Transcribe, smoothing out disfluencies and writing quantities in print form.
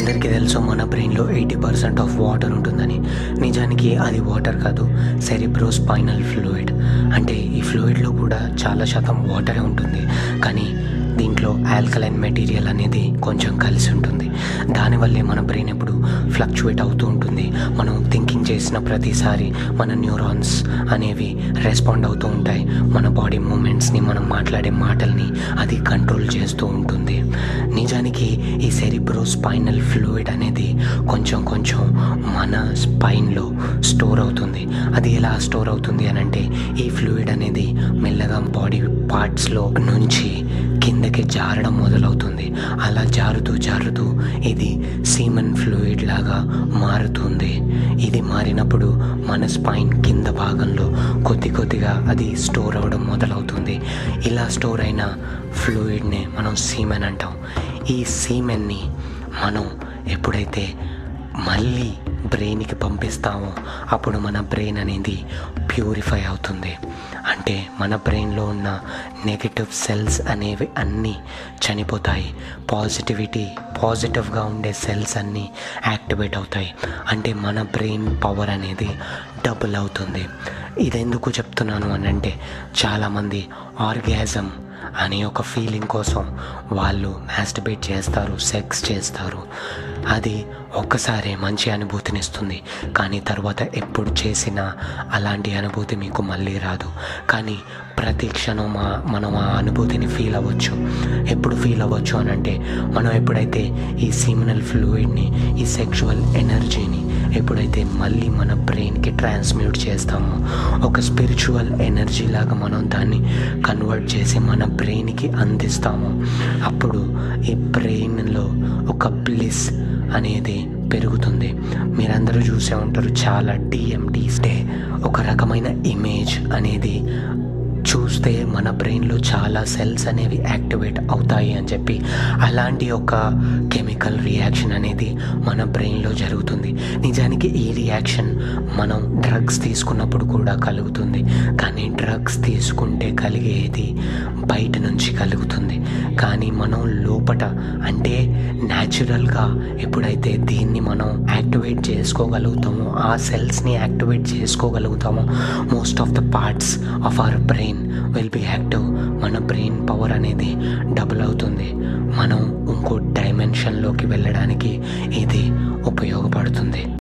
అందరికీ తెలుసు మన బ్రెయిన్లో 80% ఆఫ్ వాటర్ ఉంటుందని. నిజానికి అది వాటర్ కాదు, సెరిబ్రోస్పైనల్ ఫ్లూయిడ్. అంటే ఈ ఫ్లూయిడ్లో కూడా చాలా శాతం వాటరే ఉంటుంది, కానీ దీంట్లో ఆల్కలైన్ మెటీరియల్ అనేది కొంచెం కలిసి ఉంటుంది. దానివల్లే మన బ్రెయిన్ ఎప్పుడు ఫ్లక్చువేట్ అవుతూ ఉంటుంది. మనం థింకింగ్ చేసిన ప్రతిసారి మన న్యూరాన్స్ అనేవి రెస్పాండ్ అవుతూ ఉంటాయి. మన బాడీ మూమెంట్స్ని, మనం మాట్లాడే మాటల్ని అది కంట్రోల్ చేస్తూ ఉంటుంది. నిజానికి ఈ సెరిబ్రోస్పైనల్ ఫ్లూయిడ్ అనేది కొంచెం కొంచెం మన స్పైన్లో స్టోర్ అవుతుంది. అది ఎలా స్టోర్ అవుతుంది అని అంటే, ఈ ఫ్లూయిడ్ అనేది మెల్లగా బాడీ పార్ట్స్లో నుంచి కిందకి జారడం మొదలవుతుంది. అలా జారుతూ జారుతూ ఇది సీమన్ ఫ్లూయిడ్ లాగా మారుతుంది. ఇది మారినప్పుడు మన స్పైన్ కింద భాగంలో కొద్ది కొద్దిగా అది స్టోర్ అవ్వడం మొదలవుతుంది. ఇలా స్టోర్ అయిన ఫ్లూయిడ్ని మనం సీమెన్ అంటాం. ఈ సీమెన్ని మనం ఎప్పుడైతే మళ్ళీ బ్రెయిన్కి పంపిస్తామో అప్పుడు మన బ్రెయిన్ అనేది ప్యూరిఫై అవుతుంది. అంటే మన బ్రెయిన్లో ఉన్న నెగటివ్ సెల్స్ అనేవి అన్నీ చనిపోతాయి. పాజిటివ్గా ఉండే సెల్స్ అన్నీ యాక్టివేట్ అవుతాయి. అంటే మన బ్రెయిన్ పవర్ అనేది డబుల్ అవుతుంది. ఇదెందుకు చెప్తున్నాను అని అంటే, చాలామంది ఆర్గాజం అనే ఒక ఫీలింగ్ కోసం వాళ్ళు మాస్టర్బేట్ చేస్తారు, సెక్స్ చేస్తారు. అది ఒక్కసారే మంచి అనుభూతిని ఇస్తుంది, కానీ తర్వాత ఎప్పుడు చేసినా అలాంటి అనుభూతి మీకు మళ్ళీ రాదు. కానీ ప్రతి క్షణం మనం ఆ అనుభూతిని ఫీల్ అవ్వచ్చు. ఎప్పుడు ఫీల్ అవ్వచ్చు అని అంటే, మనం ఎప్పుడైతే ఈ సీమినల్ ఫ్లూయిడ్ని, ఈ సెక్షువల్ ఎనర్జీని ఎప్పుడైతే మళ్ళీ మన బ్రెయిన్కి ట్రాన్స్మ్యూట్ చేస్తామో, ఒక స్పిరిచువల్ ఎనర్జీ లాగా మనం దాన్ని కన్వర్ట్ చేసి మన బ్రెయిన్కి అందిస్తాము. అప్పుడు ఈ బ్రెయిన్లో ఒక బ్లిస్ అనేది పెరుగుతుంది. మీరందరూ చూసే ఉంటారు, చాలా డిఎంటీస్ ఒక రకమైన ఇమేజ్ అనేది చూస్తే మన బ్రెయిన్లో చాలా సెల్స్ అనేవి యాక్టివేట్ అవుతాయి అని చెప్పి, అలాంటి ఒక కెమికల్ రియాక్షన్ అనేది మన బ్రెయిన్లో జరుగుతుంది. నిజానికి ఈ రియాక్షన్ మనం డ్రగ్స్ తీసుకున్నప్పుడు కూడా కలుగుతుంది, కానీ డ్రగ్స్ తీసుకుంటే కలిగేది బయట నుంచి కలుగుతుంది. కానీ మనం లోపట, అంటే న్యాచురల్గా ఎప్పుడైతే దీన్ని మనం యాక్టివేట్ చేసుకోగలుగుతామో, ఆ సెల్స్ని యాక్టివేట్ చేసుకోగలుగుతామో, most of the parts of our brain will be active. మన బ్రెయిన్ పవర్ అనేది డబుల్ అవుతుంది. మనం ఇంకో డైమెన్షన్లోకి వెళ్ళడానికి ఇది ఉపయోగపడుతుంది.